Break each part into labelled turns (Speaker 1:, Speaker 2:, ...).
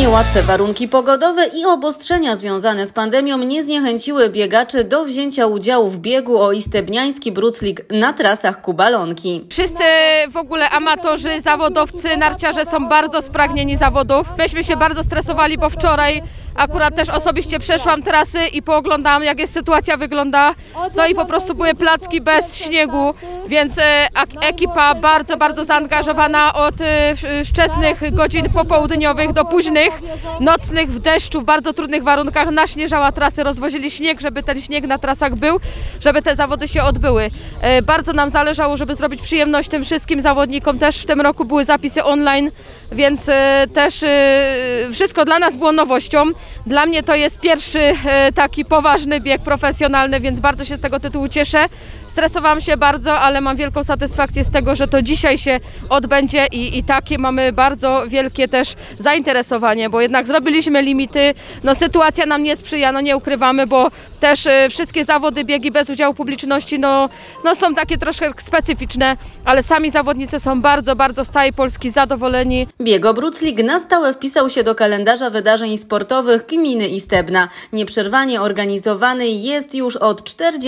Speaker 1: Niełatwe warunki pogodowe i obostrzenia związane z pandemią nie zniechęciły biegaczy do wzięcia udziału w biegu o Istebniański Bruclik na trasach Kubalonki.
Speaker 2: Wszyscy w ogóle amatorzy, zawodowcy, narciarze są bardzo spragnieni zawodów. Myśmy się bardzo stresowali, bo wczoraj akurat też osobiście przeszłam trasy i pooglądałam, jak jest sytuacja wygląda. No i po prostu były placki bez śniegu, więc ekipa bardzo zaangażowana od wczesnych godzin popołudniowych do późnych, nocnych w deszczu, w bardzo trudnych warunkach naśnieżała trasy, rozwozili śnieg, żeby ten śnieg na trasach był, żeby te zawody się odbyły. Bardzo nam zależało, żeby zrobić przyjemność tym wszystkim zawodnikom. Też w tym roku były zapisy online, więc też wszystko dla nas było nowością. Dla mnie to jest pierwszy taki poważny bieg profesjonalny, więc bardzo się z tego tytułu cieszę. Stresowałam się bardzo, ale mam wielką satysfakcję z tego, że to dzisiaj się odbędzie i takie mamy bardzo wielkie też zainteresowanie, bo jednak zrobiliśmy limity. No, sytuacja nam nie sprzyja, no nie ukrywamy, bo też wszystkie zawody, biegi bez udziału publiczności no są takie troszkę specyficzne, ale sami zawodnicy są bardzo z całej Polski zadowoleni.
Speaker 1: Bieg o Bruclik na stałe wpisał się do kalendarza wydarzeń sportowych gminy Istebna. Nieprzerwanie organizowany jest już od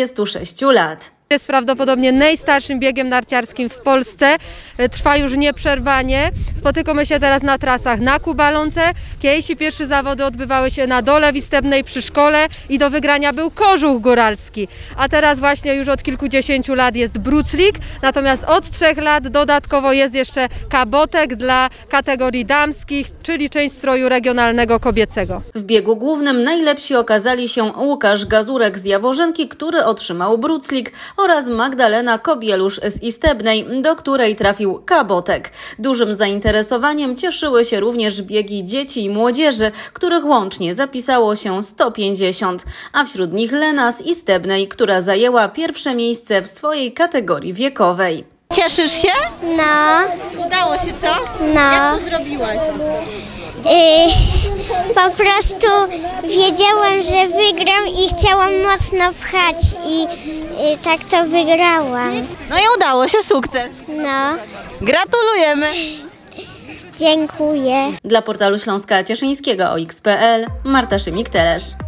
Speaker 1: 46 lat.
Speaker 3: Jest prawdopodobnie najstarszym biegiem narciarskim w Polsce. Trwa już nieprzerwanie. Spotykamy się teraz na trasach na Kubalonce. Kiedyś pierwsze zawody odbywały się na Dole w Istebnej przy szkole i do wygrania był kożuch góralski. A teraz właśnie już od kilkudziesięciu lat jest Bruclik. Natomiast od 3 lat dodatkowo jest jeszcze kabotek dla kategorii damskich, czyli część stroju regionalnego kobiecego.
Speaker 1: W biegu głównym najlepsi okazali się Łukasz Gazurek z Jaworzynki, który otrzymał Bruclik, oraz Magdalena Kobielusz z Istebnej, do której trafił kabotek. Dużym zainteresowaniem cieszyły się również biegi dzieci i młodzieży, których łącznie zapisało się 150, a wśród nich Lena z Istebnej, która zajęła pierwsze miejsce w swojej kategorii wiekowej.
Speaker 4: Cieszysz się?
Speaker 5: No.
Speaker 4: Udało się, co?
Speaker 5: No.
Speaker 4: Jak to zrobiłaś?
Speaker 5: Po prostu wiedziałam, że wygram i chciałam mocno pchać i tak to wygrałam.
Speaker 4: No i udało się, sukces.
Speaker 5: No,
Speaker 4: Gratulujemy.
Speaker 5: dziękuję.
Speaker 1: Dla portalu Śląska Cieszyńskiego OX.pl Marta Szymik-Telesz.